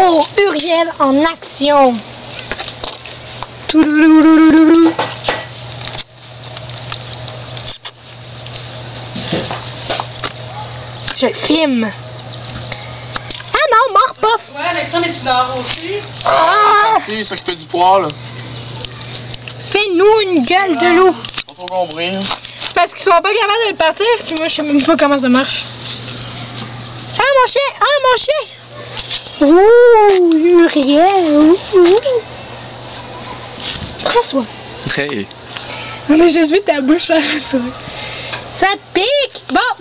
Oh, Uriel en action. Je filme. Ah non, mort pas. Ouais, Alexandre, es-tu dehors aussi? Ah! Parti, s'occuper du poids, là. Fais-nous une gueule de loup. Pas trop compris. Parce qu'ils sont pas capables de le partir, puis moi je sais même pas comment ça marche. Ah mon chien! Ah mon chien! Ouh, Uriel! Ouh. Prends-toi. Hey. Non mais je suis ta bouche faire ça. Ça te pique! Bon!